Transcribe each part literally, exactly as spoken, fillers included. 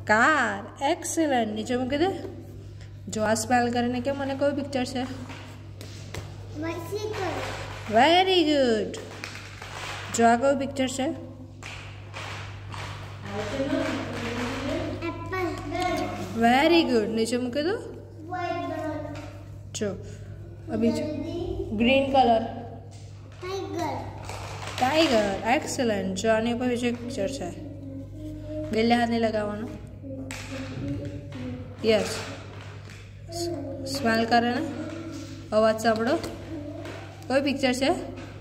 car excellent નીચે મૂકી દે જો આ સ્મેલ કરીને કે મને કોઈ પિક્ચર છે વેરી ગુડ જો આ કોઈ પિક્ચર છે વેરી ગુડ નીચે મૂકી દો જો અભી ગ્રીન કલર टाइगर एक्सेलेंट जो आने पर विजय पिक्चर है बेले हाथ नहीं लगावानो यस स्माइल करे ना आवाज सांभळो कोई पिक्चर है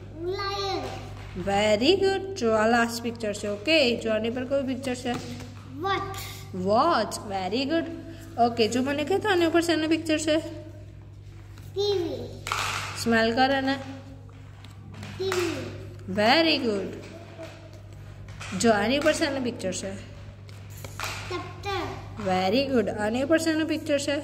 वेरी गुड जो आ लास्ट पिक्चर है ओके जो आने पर कोई पिक्चर है watch watch very good okay जो मैंने कहता आने पर से पिक्चर है टीवी स्माइल करे ना टीवी वेरी गुड जो आने पर से पिक्चर है वेरी गुड आने पर से पिक्चर है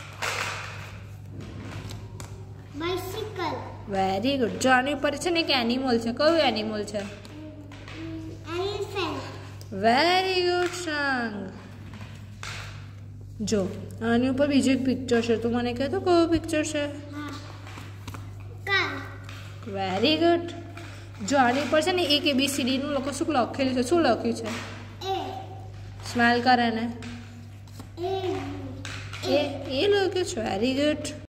बाइसिकल वेरी गुड जो आने पर से एक एनिमल है क्यों एनिमल है एलिफेंट वेरी गुड सांग जो आने पर बीजो एक पिक्चर है तो मैंने कहा तो क्यों पिक्चर है कार वेरी गुड जो आने पर से ने एक एबीसीडी નું લોકો શું લખેલું છે શું લખ્યું છે એ સ્માઈલ કરે ને એ એ એ લખ્યું છે વેરી ગુડ